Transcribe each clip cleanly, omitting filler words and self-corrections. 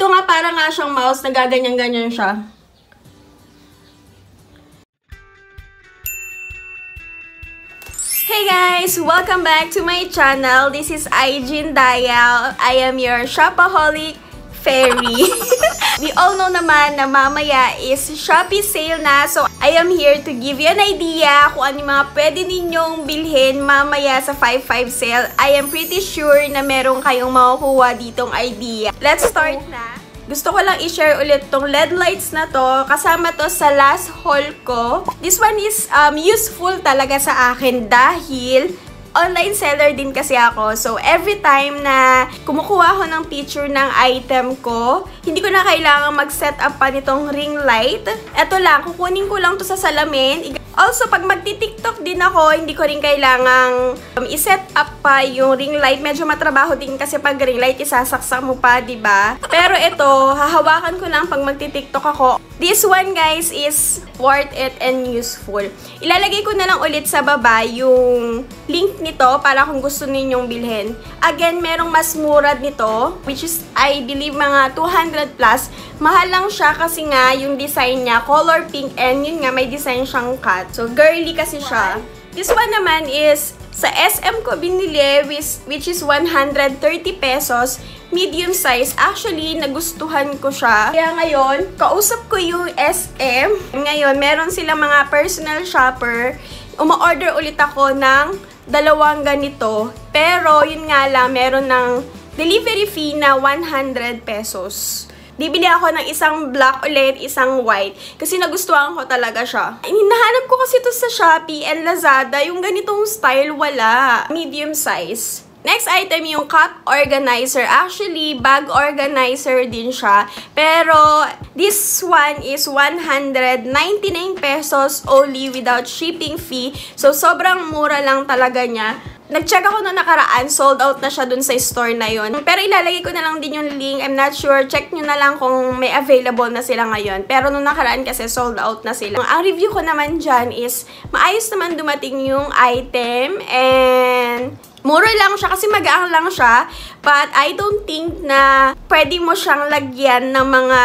Ito nga parang nga siyang mouse, nagaganyan-ganyan siya. Hey guys! Welcome back to my channel. This is Aijin Dial. I am your shopaholic fairy. We all know naman na mamaya is Shopee sale na. So, I am here to give you an idea kung ano yung mga pwede ninyong bilhin mamaya sa 5/5 sale. I am pretty sure na meron kayong makukuha ditong idea. Let's start na. Gusto ko lang i-share ulit tong LED lights na to. Kasama to sa last haul ko. This one is useful talaga sa akin dahil online seller din kasi ako. So, every time na kumukuha ko ng picture ng item ko, hindi ko na kailangan mag-set up pa nitong ring light. Ito lang, kukunin ko lang to sa salamin. Also, pag magti-TikTok din ako, hindi ko rin kailangang i-set up pa yung ring light. Medyo matrabaho din kasi pag ring light, isasaksak mo pa, diba? Pero ito, hahawakan ko lang pag magti-TikTok ako. This one, guys, is worth it and useful. Ilalagay ko na lang ulit sa baba yung link nito para kung gusto ninyong bilhin. Again, merong mas mura nito, which is, I believe, mga 200 plus. Mahal lang siya kasi nga yung design niya, color pink, and yun nga, may design siyang cut. So, girly kasi siya. This one naman is, sa SM ko binili, which is 130 pesos, medium size. Actually, nagustuhan ko siya. Kaya ngayon, kausap ko yung SM. Ngayon, meron silang mga personal shopper. Uma-order ulit ako ng dalawang ganito. Pero, yun nga lang, meron ng delivery fee na 100 pesos. Bibili ako ng isang black ulit, isang white. Kasi nagustuhan ko talaga siya. Hinahanap ko kasi ito sa Shopee and Lazada. Yung ganitong style, wala. Medium size. Next item, yung cup organizer. Actually, bag organizer din siya. Pero, this one is 199 pesos only without shipping fee. So, sobrang mura lang talaga niya. Nag-check ako noong nakaraan, sold out na siya dun sa store na yon. Pero ilalagay ko na lang din yung link. I'm not sure. Check nyo na lang kung may available na sila ngayon. Pero noong nakaraan kasi sold out na sila. Ang review ko naman dyan is, maayos naman dumating yung item. And mura lang siya kasi magaang lang siya. But I don't think na pwede mo siyang lagyan ng mga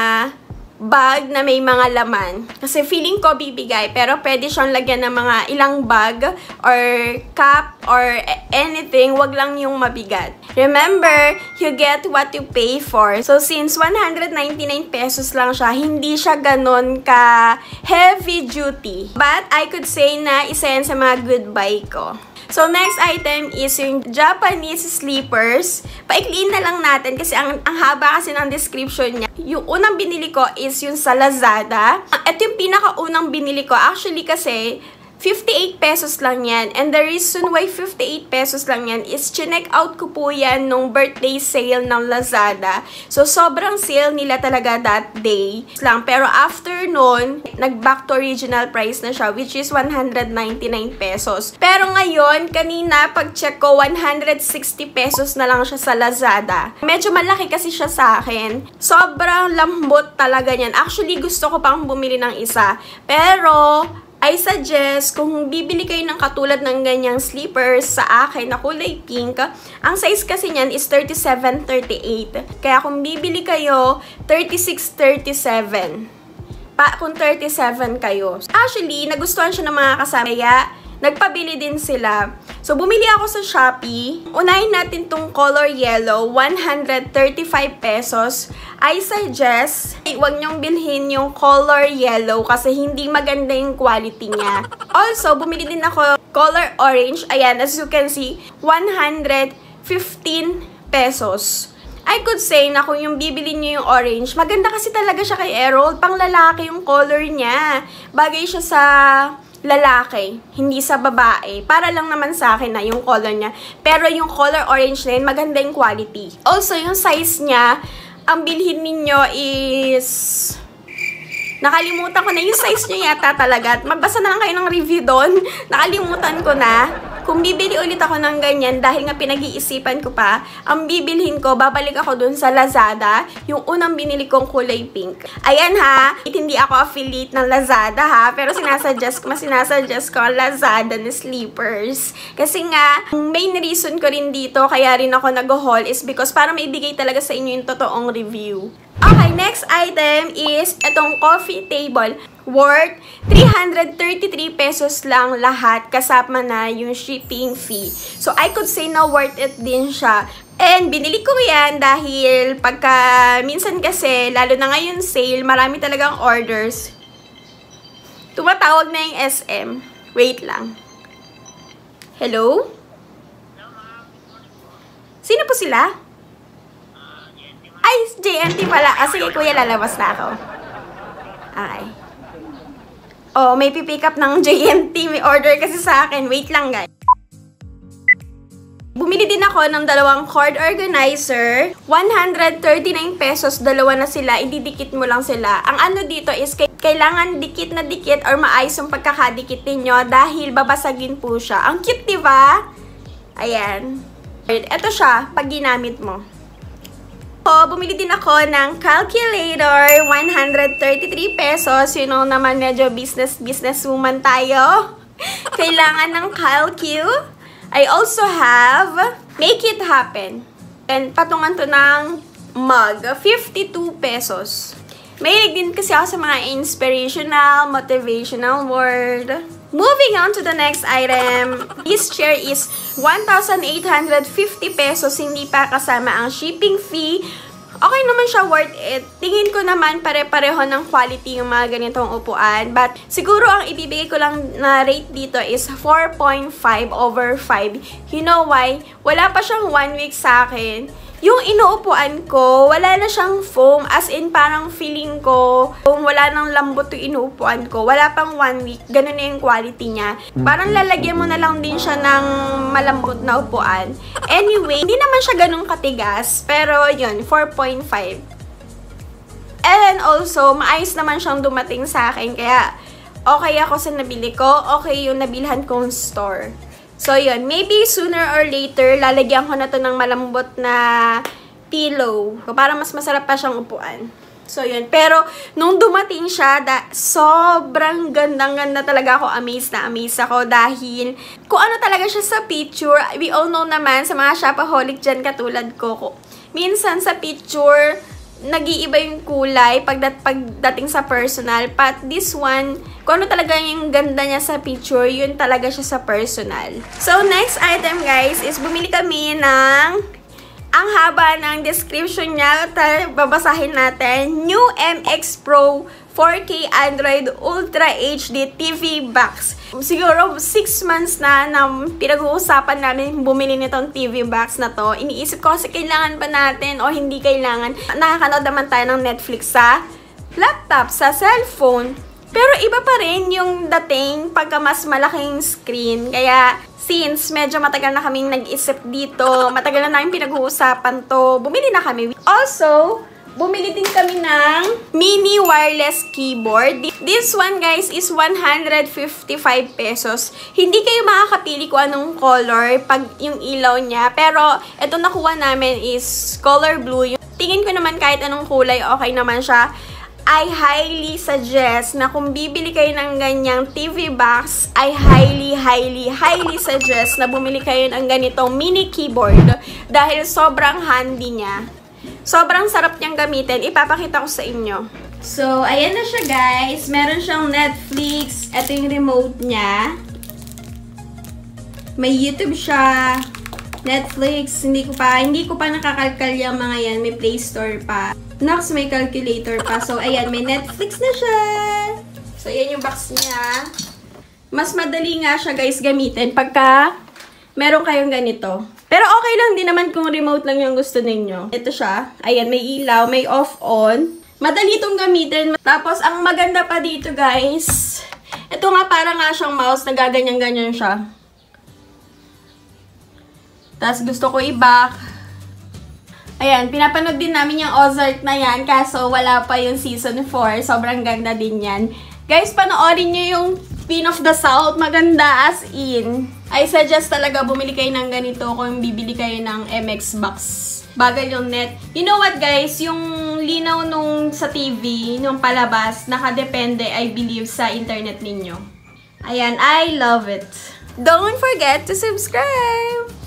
bag na may mga laman. Kasi feeling ko bibigay, pero pwede siyang lagyan ng mga ilang bag or cup or anything, wag lang yung mabigat. Remember, you get what you pay for. So, since 199 pesos lang siya, hindi siya ganon ka heavy duty. But, I could say na isa yan sa mga good buy ko. So, next item is yung Japanese slippers. Paikliin na lang natin kasi ang haba kasi ng description niya. Yung unang binili ko is yung sa Lazada. Ito yung pinakaunang binili ko. Actually kasi, 58 pesos lang yan. And the reason why 58 pesos lang yan is chinek out ko po yan nung birthday sale ng Lazada. So, sobrang sale nila talaga that day lang. Pero after nun, nag-back to original price na siya, which is 199 pesos. Pero ngayon, kanina, pag-check ko, 160 pesos na lang siya sa Lazada. Medyo malaki kasi siya sa akin. Sobrang lambot talaga niyan. Actually, gusto ko pang bumili ng isa. Pero I suggest, kung bibili kayo ng katulad ng ganyang slippers sa akin na kulay pink, ang size kasi niyan is 37-38. Kaya kung bibili kayo, 36-37. Kung 37 kayo. Actually, nagustuhan siya ng mga kasama. Kaya, nagpabili din sila. So, bumili ako sa Shopee. Unahin natin tong color yellow, 135 pesos. I suggest, huwag niyong bilhin yung color yellow kasi hindi maganda yung quality niya. Also, bumili din ako color orange. Ayan, as you can see, 115 pesos. I could say na kung yung bibili niyo yung orange, maganda kasi talaga siya kay Errol. Pang lalaki yung color niya. Bagay siya sa lalaki, hindi sa babae. Para lang naman sa akin na yung color niya. Pero yung color orange na yun, maganda yung quality. Also, yung size niya, ang bilhin ninyo is nakalimutan ko na yung size niya yata talaga. At magbasa na lang kayo ng review doon. Nakalimutan ko na. kung bibili ulit ako ng ganyan, dahil nga pinag-iisipan ko pa, ang bibilhin ko, babalik ako dun sa Lazada, yung unang binili kong kulay pink. Ayan ha, hindi ako affiliate ng Lazada ha, pero sinasuggest ko ang Lazada na sleepers. Kasi nga, main reason ko rin dito, kaya rin ako nag-haul is because para maibigay talaga sa inyo yung totoong review. Okay, next item is itong coffee table. Worth 333 pesos lang lahat, kasama na yung shipping fee. So, I could say na worth it din siya. And, binili ko yan dahil pagka, minsan kasi, lalo na ngayon sale, marami talagang orders. Tumatawag na yung SM. Wait lang. Hello? Sino po sila? Ay, JNT pala. Sige, kuya, lalabas na ako. Okay. Oh, may pipick up ng JNT. May order kasi sa akin. Wait lang, guys. Bumili din ako ng dalawang cord organizer. 139 pesos. Dalawa na sila. Ididikit mo lang sila. Ang ano dito is kailangan dikit na dikit or maayos yung pagkakadikit ninyo dahil babasagin po siya. Ang cute, diba? Ayan. Ito siya pag ginamit mo. Bumili din ako ng calculator, 133 pesos. You know naman, medyo business woman tayo. Kailangan ng calcu. I also have Make It Happen. And patungan to ng mug, 52 pesos. Mahilig din kasi ako sa mga inspirational, motivational word. Moving on to the next item. This chair is 1,850 pesos. Hindi pa kasama ang shipping fee. Okay naman siya, worth it. Tingin ko naman pare-pareho ng quality yung mga ganitong upuan. But siguro ang ibibigay ko lang na rate dito is 4.5 over 5. You know why? Wala pa siyang 1 week sa akin. Yung inuupuan ko, wala na siyang foam. As in, parang feeling ko, kung wala nang lambot yung inuupuan ko, wala pang 1 week, ganun na yung quality niya. Parang lalagyan mo na lang din siya ng malambot na upuan. Anyway, hindi naman siya ganun katigas, pero yun, 4.5. And also, maayos naman siyang dumating sa akin, kaya okay ako sa nabili ko, okay yung nabilhan kong store. So, yun. Maybe sooner or later, lalagyan ko na to ng malambot na pillow. Para mas masarap pa siyang upuan. So, yun. Pero, nung dumating siya, sobrang gandang-ganda talaga ako. Amazed na amazed ako dahil kung ano talaga siya sa picture, we all know naman sa mga shopaholic dyan katulad ko. Minsan sa picture, nag-iiba yung kulay pagdating sa personal. But this one, kung ano talaga yung ganda niya sa picture, yun talaga siya sa personal. So, next item guys is bumili kami ng, ang haba ng description niya, babasahin natin, New MX Pro 4K Android Ultra HD TV box. Siguro 6 months na pinag-uusapan namin bumili nitong TV box na to. Iniisip ko kasi kailangan ba natin o hindi kailangan. Nakakanood naman tayo ng Netflix sa laptop, sa cellphone. Pero iba pa rin yung dating pagka mas malaking screen. Kaya since medyo matagal na kaming nag-isip dito, matagal na namin pinag-uusapan to, bumili na kami. Also, bumili din kami ng mini wireless keyboard. This one guys is 155 pesos. Hindi kayo makakapili kung anong color pag yung ilaw niya. Pero ito nakuha namin is color blue. Tingin ko naman kahit anong kulay okay naman siya. I highly suggest na kung bibili kayo ng ganyang TV box, I highly suggest na bumili kayo ng ganitong mini keyboard dahil sobrang handy niya. Sobrang sarap niyang gamitin. Ipapakita ko sa inyo. So, ayan na siya guys. Meron siyang Netflix. Ito yung remote niya. May YouTube siya. Netflix. Hindi ko pa nakakalkal yung mga yan. May Play Store pa. Nox, may calculator pa. So, ayan. May Netflix na siya. So, ayan yung box niya. Mas madali nga siya guys gamitin pagka meron kayong ganito. Pero okay lang din naman kung remote lang yung gusto ninyo. Ito siya. Ayan, may ilaw, may off-on. Madali itong gamitin. Tapos, ang maganda pa dito, guys. Ito nga, parang nga siyang mouse. Nagaganyan-ganyan siya. Tapos, gusto ko i-back. Ayan, pinapanood din namin yung Ozark na yan. Kaso, wala pa yung season 4. Sobrang ganda din yan. Guys, panoorin nyo yung Queen of the South. Maganda as in. I suggest talaga bumili kayo ng ganito kung bibili kayo ng MX box. Bagal yung net. You know what guys? Yung linaw nung sa TV, nung palabas, nakadepende, I believe, sa internet ninyo. Ayan, I love it. Don't forget to subscribe!